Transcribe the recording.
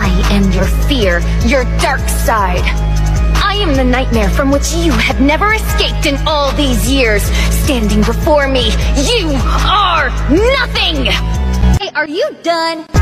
I am your fear, your dark side. I am the nightmare from which you have never escaped in all these years. Standing before me, you are nothing! Hey, are you done?